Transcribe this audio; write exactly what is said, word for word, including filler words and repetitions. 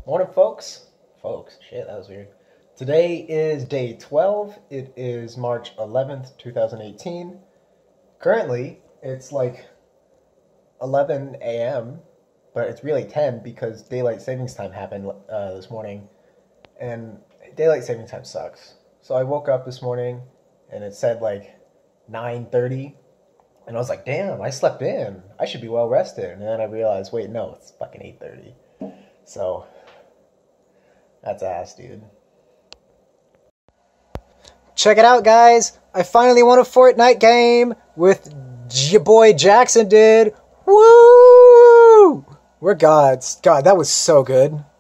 Morning, folks. Folks, shit, that was weird. Today is day twelve. It is March eleventh, two thousand eighteen. Currently, it's like eleven a m, but it's really ten because daylight savings time happened uh, this morning, and daylight savings time sucks. So I woke up this morning, and it said like nine thirty, and I was like, damn, I slept in. I should be well rested. And then I realized, wait, no, it's fucking eight thirty. So that's ass, dude. Check it out, guys. I finally won a Fortnite game with your boy Jackson did. Woo! We're gods. God, that was so good.